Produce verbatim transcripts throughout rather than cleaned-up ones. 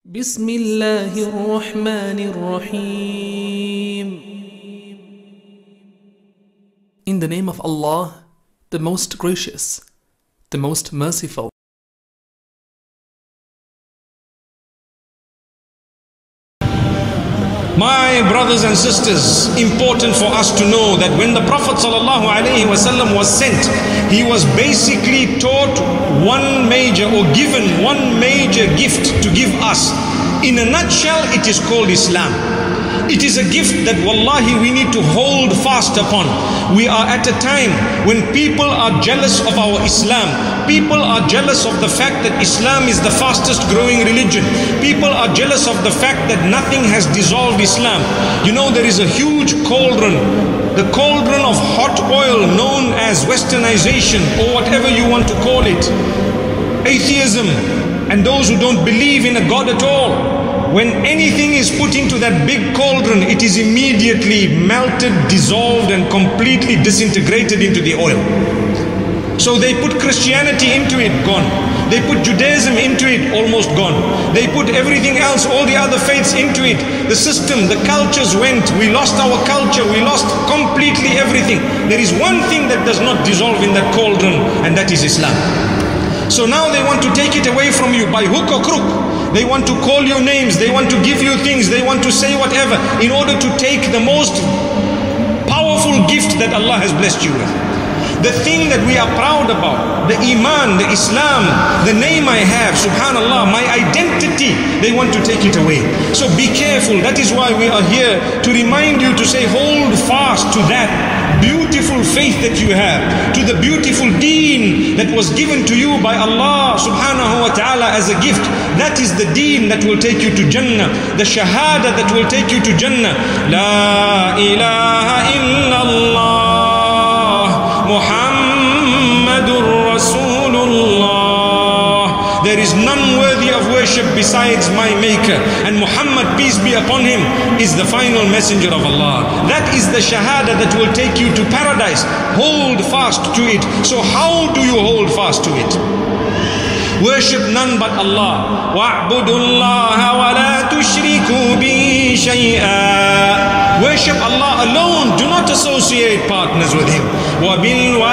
بسم الله الرحمن الرحيم. In the name of Allah, the most gracious, the most merciful. My brothers and sisters, important for us to know that when the Prophet ﷺ was sent, he was basically taught one major or given one major gift to give us. In a nutshell, it is called Islam. It is a gift that wallahi we need to hold fast upon. We are at a time when people are jealous of our Islam. People are jealous of the fact that Islam is the fastest growing religion. People are jealous of the fact that nothing has dissolved Islam. You know, there is a huge cauldron, the cauldron of hot oil known as westernization or whatever you want to call it. Atheism and those who don't believe in a God at all. When anything is put into that big cauldron, it is immediately melted, dissolved and completely disintegrated into the oil. So they put Christianity into it, gone. They put Judaism into it, almost gone. They put everything else, all the other faiths into it. The system, the cultures went. We lost our culture. We lost completely everything. There is one thing that does not dissolve in that cauldron, and that is Islam. So now they want to take it away from you by hook or crook. They want to call you names. They want to give you things. They want to say whatever in order to take the most powerful gift that Allah has blessed you with. The thing that we are proud about, the Iman, the Islam, the name I have, subhanallah, my identity, they want to take it away. So be careful. That is why we are here to remind you to say, hold fast to that beautiful faith that you have, to the beautiful deen that was given to you by Allah subhanahu wa ta'ala as a gift. That is the deen that will take you to Jannah, the shahada that will take you to Jannah. La ilaha illallah Muhammadur Rasulullah. There is none worthy of worship besides my Maker, and Muhammad, peace be upon him, is the final messenger of Allah. That is the shahada that will take you to paradise. Hold fast to it. So how do you hold fast to it? Worship none but Allah. وَاعْبُدُوا اللَّهَ وَلَا تُشْرِكُوا بِهِ شَيْئًا. Worship Allah alone. Do not associate partners with Him.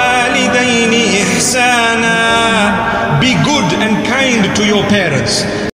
وَبِالْوَالِدَيْنِ إِحْسَانًا. Be good and kind to your parents.